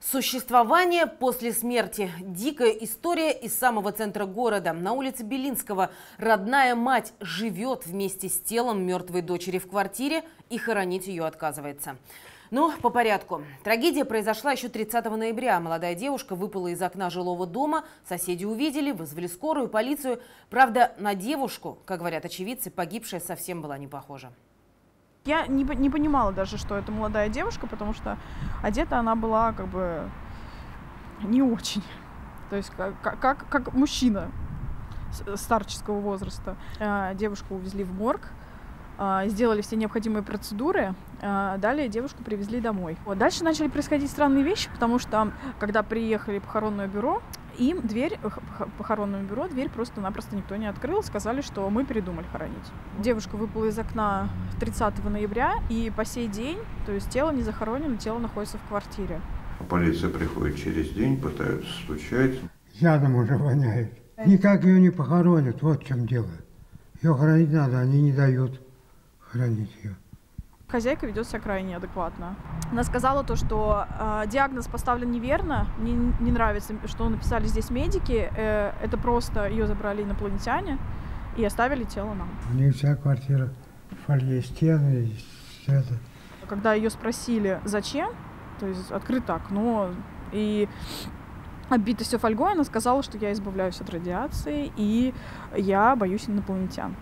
Существование после смерти. Дикая история из самого центра города. На улице Белинского родная мать живет вместе с телом мертвой дочери в квартире и хоронить ее отказывается. Но по порядку. Трагедия произошла еще 30 ноября. Молодая девушка выпала из окна жилого дома. Соседи увидели, вызвали скорую, полицию. Правда, на девушку, как говорят очевидцы, погибшая совсем была не похожа. Я не понимала даже, что это молодая девушка, потому что одета она была как бы не очень. То есть как мужчина старческого возраста. Девушку увезли в морг, сделали все необходимые процедуры, далее девушку привезли домой. Дальше начали происходить странные вещи, потому что когда приехали похоронное бюро, им похоронному бюро дверь просто-напросто никто не открыл. Сказали, что мы передумали хоронить. Девушка выпала из окна 30 ноября, и по сей день, то есть тело не захоронено, тело находится в квартире. Полиция приходит через день, пытаются стучать. Ядом уже воняет. Никак ее не похоронят, вот в чем дело. Ее хоронить надо, они не дают хоронить ее. Хозяйка ведет себя крайне адекватно. Она сказала то, что диагноз поставлен неверно, мне не нравится, что написали здесь медики, это просто ее забрали инопланетяне и оставили тело нам. У нее вся квартира, фолье, стены, все это. Когда ее спросили, зачем, то есть открыто окно и оббито все фольгой, она сказала, что я избавляюсь от радиации и я боюсь инопланетян.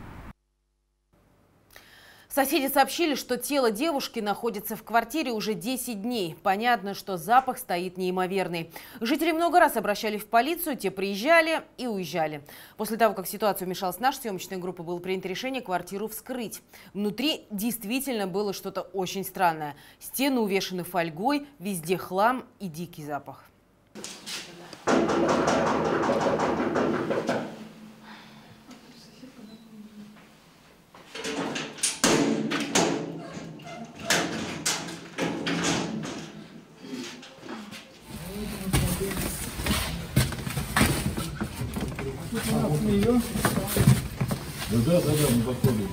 Соседи сообщили, что тело девушки находится в квартире уже 10 дней. Понятно, что запах стоит неимоверный. Жители много раз обращались в полицию, те приезжали и уезжали. После того, как в ситуацию вмешалась наша съемочная группа, было принято решение квартиру вскрыть. Внутри действительно было что-то очень странное. Стены увешаны фольгой, везде хлам и дикий запах. Да, мы подходим.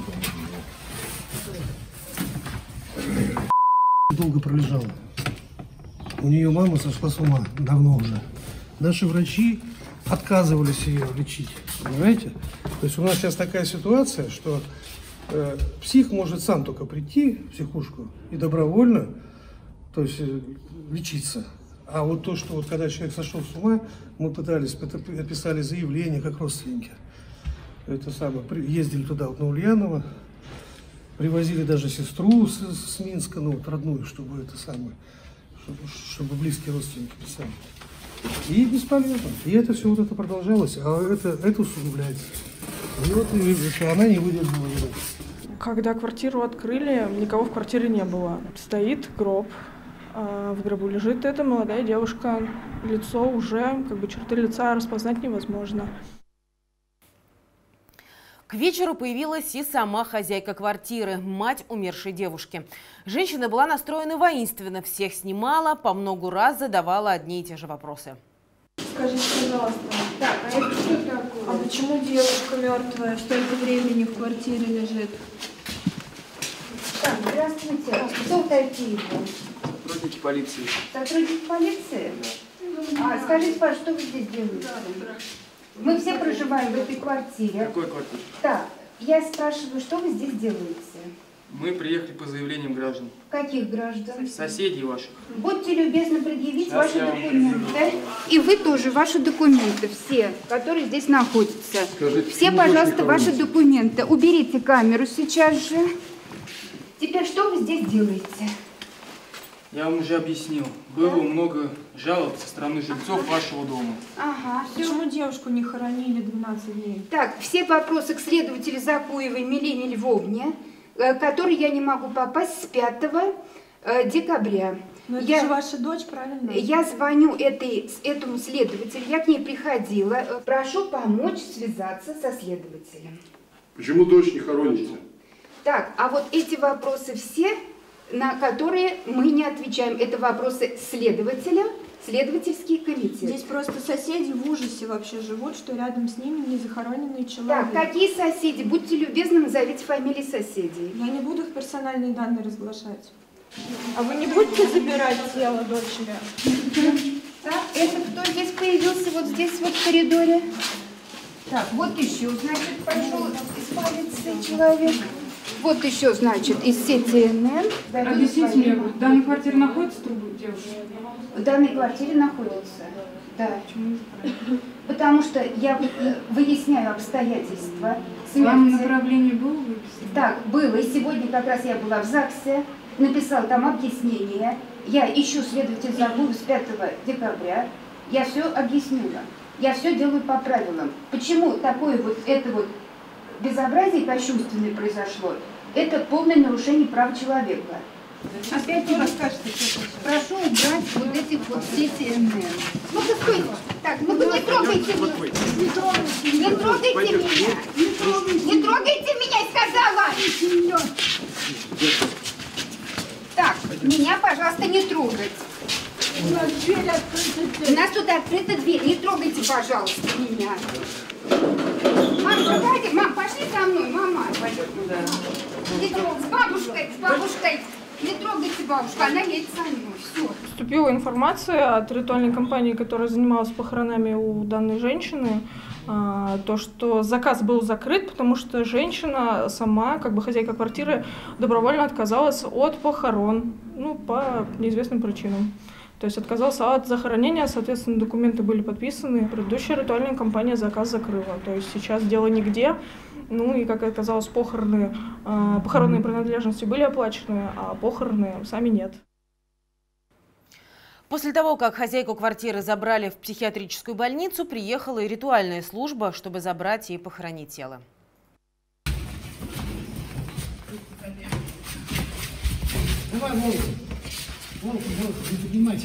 Долго пролежала. У нее мама сошла с ума давно уже. Наши врачи отказывались ее лечить, понимаете? То есть у нас сейчас такая ситуация, что псих может сам только прийти в психушку и добровольно, то есть лечиться. А вот то, что вот когда человек сошел с ума, мы пытались, написали заявление как родственники. Это самое, ездили туда, вот, на Ульяново, привозили даже сестру с Минска, ну, вот, родную, чтобы это самое, чтобы близкие родственники писали. И бесполезно. И это все вот это продолжалось, а это усугубляется. И вот она не выдержала. Когда квартиру открыли, никого в квартире не было. Стоит гроб. В гробу лежит эта молодая девушка. Лицо уже, как бы черты лица распознать невозможно. К вечеру появилась и сама хозяйка квартиры, мать умершей девушки. Женщина была настроена воинственно, всех снимала, по многу раз задавала одни и те же вопросы. Скажите, пожалуйста, так, а это что такое? А почему девушка мертвая столько времени в квартире лежит? Так, здравствуйте. Кто такие? Сотрудники полиции. Сотрудники полиции? Скажите, пожалуйста, что вы здесь делаете? Мы все проживаем в этой квартире. Какой квартире? Так, я спрашиваю, что вы здесь делаете? Мы приехали по заявлениям граждан. Каких граждан? Соседей ваших. Будьте любезны предъявить Сейчас ваши документы. И вы тоже, ваши документы, все, которые здесь находятся. Скажите, все, пожалуйста, ваши документы. Уберите камеру сейчас же. Теперь что вы здесь делаете? Я вам уже объяснил. Было много жалоб со стороны жильцов вашего дома. Ага, все. Почему девушку не хоронили 12 дней? Так, все вопросы к следователю Закуевой Милене Львовне, который я не могу попасть с 5 декабря. Но это же ваша дочь, правильно? Я звоню этому следователю, я к ней приходила. Прошу помочь связаться со следователем. Почему дочь не хороните? Так, а вот эти вопросы все, на которые мы не отвечаем, это вопросы следователя, следовательский комитет. Здесь просто соседи в ужасе вообще живут, что рядом с ними незахороненный человек. Так, какие соседи? Будьте любезны, назовите фамилии соседей. Я не буду их персональные данные разглашать. А вы не будете забирать тело дочери? Так, это кто здесь появился, вот здесь вот в коридоре? Так, вот еще, значит, пошел избавиться человек. Вот еще, значит, из сети НН. Объясните мне, в данной квартире находится трубы девушки? В данной квартире находится, да. Потому что я выясняю обстоятельства смерти. Вам направление было выписано? Так, было. И сегодня как раз я была в ЗАГСе, написала там объяснение. Я ищу следователя Загулу с 5 декабря. Я все объяснила. Я все делаю по правилам. Почему такое вот это вот безобразие кощунственное произошло? Это полное нарушение прав человека. Опять не расскажете. Прошу убрать вот эти вот сети НН. Ну-ка, стойте. Так, ну вы не трогайте меня. Не трогайте меня. Не трогайте меня, я сказала. Так, меня, пожалуйста, не трогать. У нас дверь открыта. У нас тут открыта дверь. Не трогайте, пожалуйста, меня. Мам, давайте, мам, пошли со мной, мама. Не трогайте. С бабушкой. Не трогайте бабушку, она едет со мной. Все. Поступила информация от ритуальной компании, которая занималась похоронами у данной женщины, то, что заказ был закрыт, потому что женщина сама, как бы хозяйка квартиры, добровольно отказалась от похорон, ну, по неизвестным причинам. То есть отказался от захоронения, соответственно, документы были подписаны. Предыдущая ритуальная компания заказ закрыла. То есть сейчас дело нигде. Ну и, как оказалось, похоронные принадлежности были оплачены, а похороны сами нет. После того, как хозяйку квартиры забрали в психиатрическую больницу, приехала и ритуальная служба, чтобы забрать и похоронить тело. Давай, Волка. Волка, не поднимайся.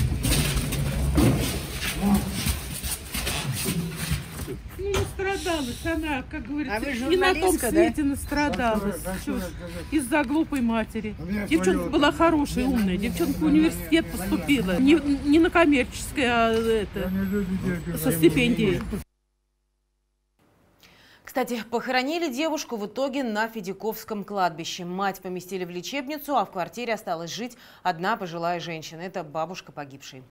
Ну, настрадалась она, как говорится, и на том свете настрадалась. Из-за глупой матери. Девчонка была хорошая, умная. Девчонка в университет поступила. Не на коммерческое, а со стипендией. Кстати, похоронили девушку в итоге на Федяковском кладбище. Мать поместили в лечебницу, а в квартире осталась жить одна пожилая женщина. Это бабушка погибшей.